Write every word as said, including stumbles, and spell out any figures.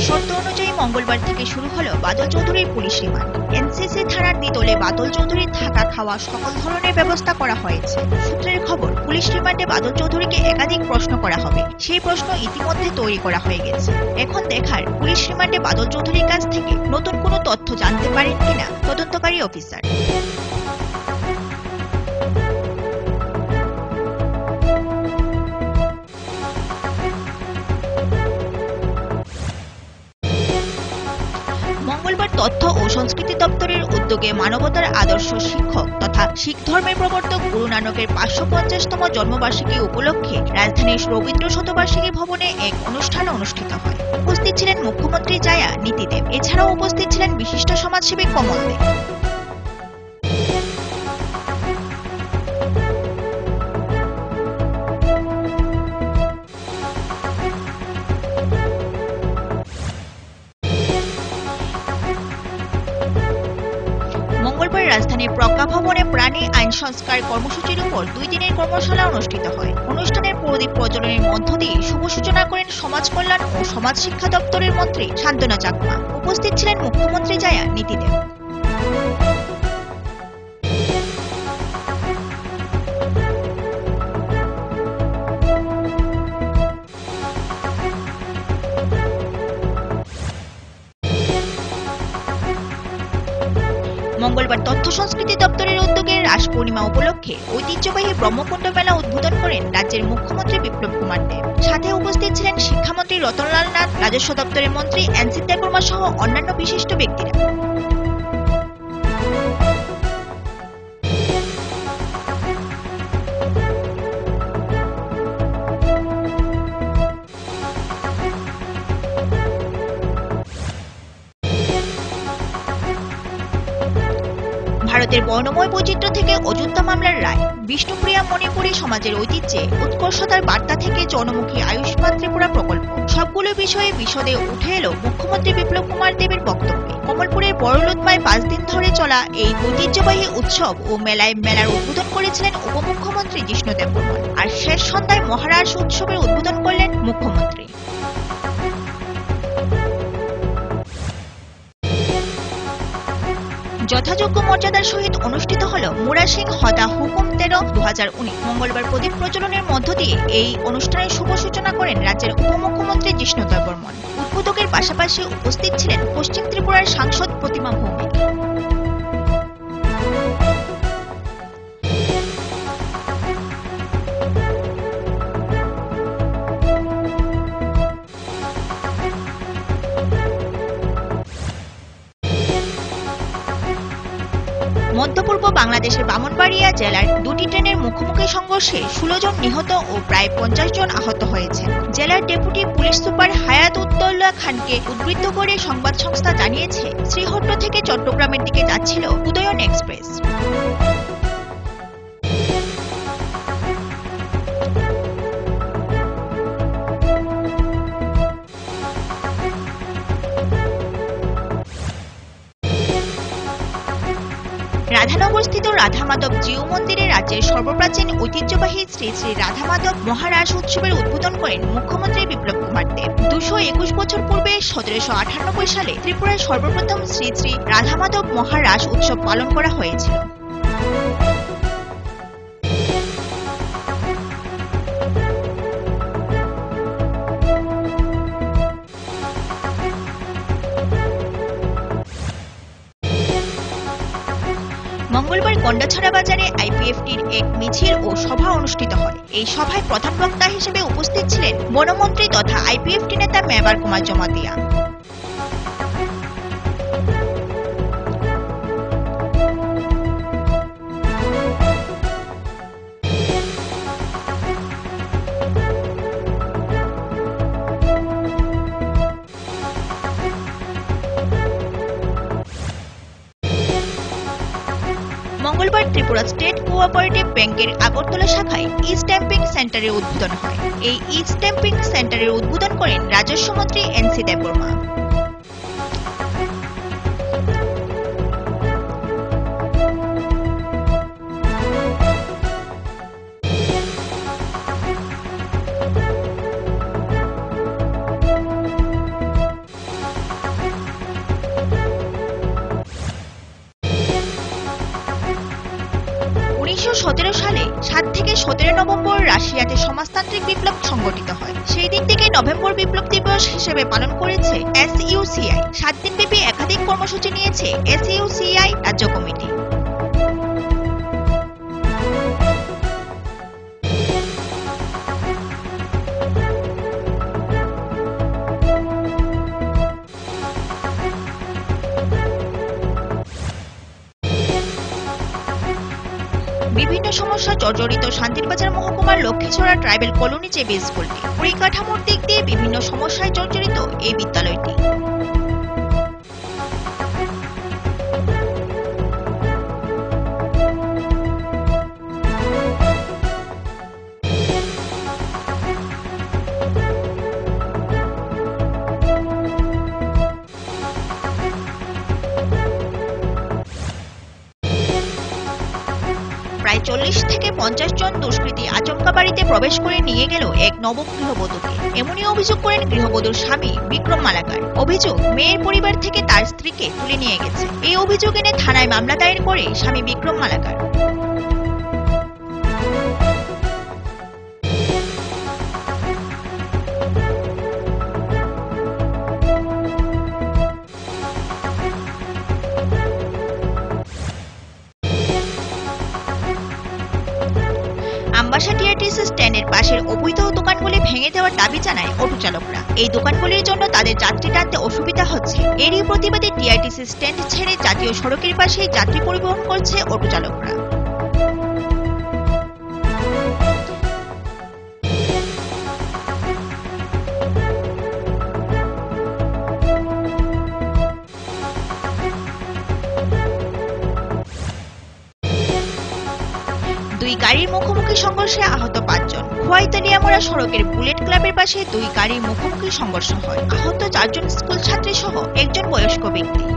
শর্ত অনুযায়ী মঙ্গলবার থেকে শুরু হলো বাদল চৌধুরীর পুলিশ রিমান্ড। এনসিসি থানার দ্বিতলে বাদল চৌধুরীর থাকা খাওয়া সকল ধরনের ব্যবস্থা করা হয়েছে। সূত্রের খবর, পুলিশ রিমান্ডে বাদল চৌধুরীকে একাধিক প্রশ্ন করা হবে। সেই প্রশ্ন ইতিমধ্যে তৈরি করা হয়ে গেছে। এখন দেখার, পুলিশ রিমান্ডে বাদল চৌধুরীর কাছ থেকে নতুন কোনো তথ্য জানতে পারেন কিনা তদন্তকারী অফিসার। মঙ্গলবার তথ্য ও সংস্কৃতি দপ্তরের উদ্যোগে মানবতার আদর্শ শিক্ষক তথা শিখ ধর্মের প্রবর্তক গুরু নানকের পাঁচশো পঞ্চাশতম জন্মবার্ষিকী উপলক্ষে রাজধানীর রবীন্দ্র শতবার্ষিকী ভবনে এক অনুষ্ঠান অনুষ্ঠিত হয়। উপস্থিত ছিলেন মুখ্যমন্ত্রী জায়া নীতিদেব। এছাড়াও উপস্থিত ছিলেন বিশিষ্ট সমাজসেবী কমল দে। মঙ্গলবার রাজধানীর প্রজ্ঞা ভবনে প্রাণী আইন সংস্কার কর্মসূচির উপর দুই দিনের কর্মশালা অনুষ্ঠিত হয়। অনুষ্ঠানের প্রদীপ প্রজ্বলনের মধ্য দিয়ে শুভ সূচনা করেন সমাজ কল্যাণ ও সমাজ শিক্ষা দপ্তরের মন্ত্রী শান্তনা চাকমা। উপস্থিত ছিলেন মুখ্যমন্ত্রী জায়া নীতিদেব। মঙ্গলবার তথ্য সংস্কৃতি দপ্তরের উদ্যোগে রাস পূর্ণিমা উপলক্ষে ঐতিহ্যবাহী ব্রহ্মকুণ্ড মেলা উদ্বোধন করেন রাজ্যের মুখ্যমন্ত্রী বিপ্লব কুমার দেব। সাথে উপস্থিত ছিলেন শিক্ষামন্ত্রী রতনলাল নাথ, রাজস্ব দপ্তরের মন্ত্রী এনসি দেববর্মা সহ অন্যান্য বিশিষ্ট ব্যক্তিরা। ভারতের বর্ণময় বৈচিত্র্য থেকে অযোধ্যা মামলার রায়, বিষ্ণুপ্রিয়া মণিপুরী সমাজের ঐতিহ্যে উৎকর্ষতার বার্তা থেকে জনমুখী আয়ুষ্মান ত্রিপুরা প্রকল্প, সবগুলো বিষয়ে বিশদে উঠে এলো মুখ্যমন্ত্রী বিপ্লব কুমার দেবের বক্তব্যে। কমলপুরের বড়লুদমায় পাঁচ দিন ধরে চলা এই ঐতিহ্যবাহী উৎসব ও মেলায় মেলার উদ্বোধন করেছিলেন উপমুখ্যমন্ত্রী জিষ্ণু দেববর্মন। আর শেষ সন্ধ্যায় মহারাস উৎসবের উদ্বোধন করলেন মুখ্যমন্ত্রী। যথাযোগ্য মর্যাদার সহিত অনুষ্ঠিত হল মুরা সিং হদা হুকুম তেরো দু হাজার উনিশ। মঙ্গলবার প্রদীপ প্রজ্বলনের মধ্য দিয়ে এই অনুষ্ঠানের শুভ সূচনা করেন রাজ্যের উপমুখ্যমন্ত্রী জিষ্ণু দেববর্মন। উদ্বোধকের পাশাপাশি উপস্থিত ছিলেন পশ্চিম ত্রিপুরার সাংসদ প্রতিমা ভৌমিক। মধ্যপূর্ব বাংলাদেশের ব্রাহ্মণবাড়িয়া জেলার দুটি ট্রেনের মুখোমুখি সংঘর্ষে ষোলো জন নিহত ও প্রায় পঞ্চাশ জন আহত হয়েছেন। জেলার ডেপুটি পুলিশ সুপার হায়াত উদ্দৌলা খানকে উদ্ধৃত করে সংবাদ সংস্থা জানিয়েছে, শ্রীহট্ট থেকে চট্টগ্রামের দিকে যাচ্ছিল উদয়ন এক্সপ্রেস। রাধানগরস্থিত রাধা মাধব জিউ মন্দিরে রাজ্যের সর্বপ্রাচীন ঐতিহ্যবাহী শ্রী শ্রী রাধা মাধব মহারাস উৎসবের উদ্বোধন করেন মুখ্যমন্ত্রী বিপ্লব কুমার দেব। দুশো একুশ বছর পূর্বে সতেরোশো আটানব্বই সালে ত্রিপুরায় সর্বপ্রথম শ্রী শ্রী রাধা মাধব মহারাস উৎসব পালন করা হয়েছিল। মঙ্গলবার গন্ডাছড়া বাজারে আইপিএফটির এক মিছিল ও সভা অনুষ্ঠিত হয়। এই সভায় প্রধান বক্তা হিসেবে উপস্থিত ছিলেন বনমন্ত্রী তথা আইপিএফটি নেতা মেবার কুমার জমাতিয়া। মঙ্গলবার ত্রিপুরা স্টেট কোঅপারেটিভ ব্যাংকের আগরতলা শাখায় ই স্ট্যাম্পিং সেন্টারের উদ্বোধন হয়। এই ই স্ট্যাম্পিং সেন্টারের উদ্বোধন করেন রাজস্ব মন্ত্রী এনসি দেববর্মা। সতেরো নভেম্বর রাশিয়াতে সমাজতান্ত্রিক বিপ্লব সংগঠিত হয়। সেই দিন থেকে নভেম্বর বিপ্লব দিবস হিসেবে পালন করেছে এস ইউ সি আই। সাত দিনব্যাপী একাধিক কর্মসূচি নিয়েছে এস ইউ সি আই রাজ্য কমিটি। বিভিন্ন সমস্যা জর্জরিত শান্তিরবাজার মহকুমার লক্ষ্মীছড়া ট্রাইবেল কলোনি যে বে স্কুলটি, পরিকাঠামোর দিক দিয়ে বিভিন্ন সমস্যায় জর্জরিত এই বিদ্যালয়টি। প্রায় চল্লিশ থেকে পঞ্চাশ জন দুষ্কৃতী আচমকা বাড়িতে প্রবেশ করে নিয়ে গেল এক নবম গৃহবধূকে। এমনই অভিযোগ করেন গৃহবধূর স্বামী বিক্রম মালাকার। অভিযোগ, মেয়ের পরিবার থেকে তার স্ত্রীকে তুলে নিয়ে গেছে। এই অভিযোগ এনে থানায় মামলা দায়ের করে স্বামী বিক্রম মালাকার। আমবাসা টিআরটিসি স্ট্যান্ডের পাশের অবৈধ দোকানগুলি ভেঙে দেওয়ার দাবি জানায় অটো চালকরা। এই দোকানগুলির জন্য তাদের যাত্রী টানতে অসুবিধা হচ্ছে। এরই প্রতিবাদে টিআরটিসি স্ট্যান্ড ছেড়ে জাতীয় সড়কের পাশে যাত্রী পরিবহন করছে অটো চালকরা। দুই গাড়ির মুখোমুখি সংঘর্ষে আহত পাঁচজন। খোয়াইতালিয়ামোড়া সড়কের বুলেট ক্লাবের পাশে দুই গাড়ির মুখোমুখি সংঘর্ষ হয়। আহত চারজন স্কুল ছাত্রী সহ একজন বয়স্ক ব্যক্তি।